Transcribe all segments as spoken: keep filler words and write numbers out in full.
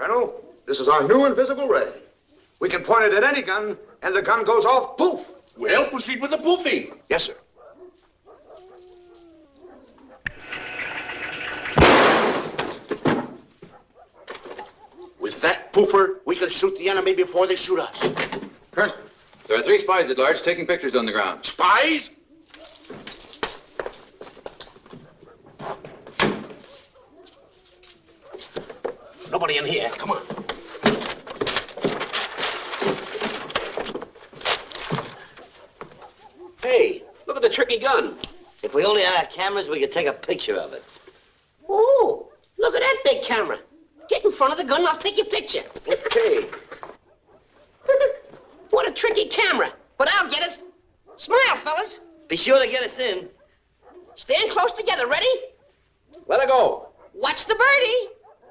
Colonel, this is our new invisible ray. We can point it at any gun, and the gun goes off, poof. Well, proceed with the poofing. Yes, sir. With that poofer, we can shoot the enemy before they shoot us. Colonel, there are three spies at large taking pictures on the ground. Spies? Nobody in here. Come on. Hey, look at the tricky gun. If we only had our cameras, we could take a picture of it. Oh, look at that big camera. Get in front of the gun and I'll take your picture. Okay. What a tricky camera. But I'll get it. Smile, fellas. Be sure to get us in. Stand close together. Ready? Let her go. Watch the birdie.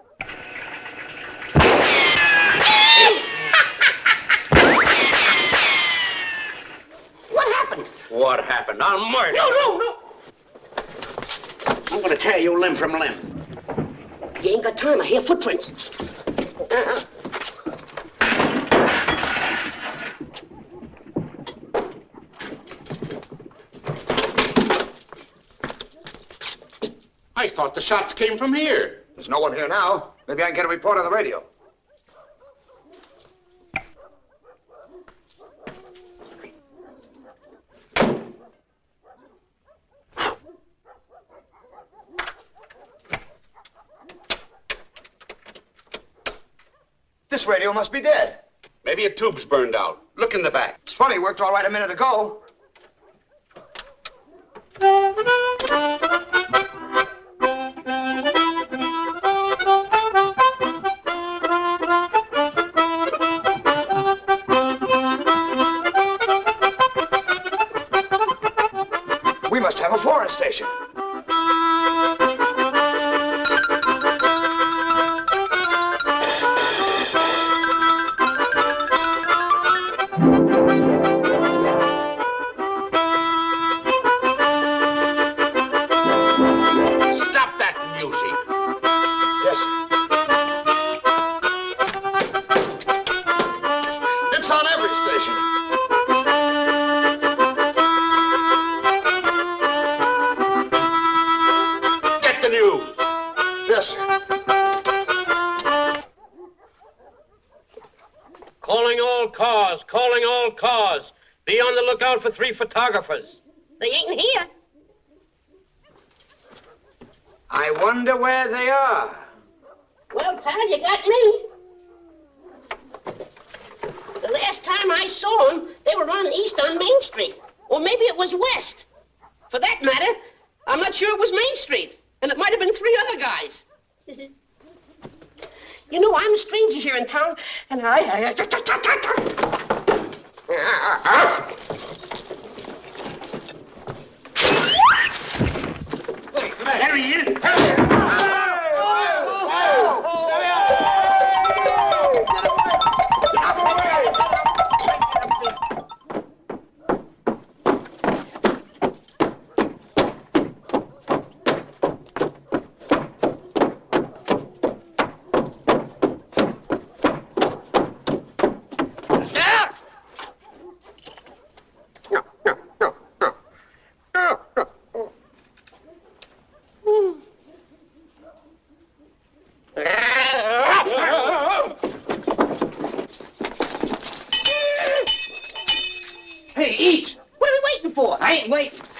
What happened? What happened? I'll murder No, you. no, no. I'm gonna tear you limb from limb. You ain't got time. I hear footprints. Uh-uh. I thought the shots came from here. There's no one here now. Maybe I can get a report on the radio. This radio must be dead. Maybe a tube's burned out. Look in the back. It's funny, it worked all right a minute ago. We must have a foreign station. Stop that music. Yes, sir. It's on every station. Get the news. Yes, sir. Calling all cars, calling all cars. Be on the lookout for three photographers. They ain't here. I wonder where they are. Well, pal, you got me. The last time I saw them, they were running east on Main Street. Or maybe it was west. For that matter, I'm not sure it was Main Street. And it might have been three other guys. You know, I'm a stranger here in town, and I... I, I There he is. Hey, eat! What are we waiting for? I ain't waiting.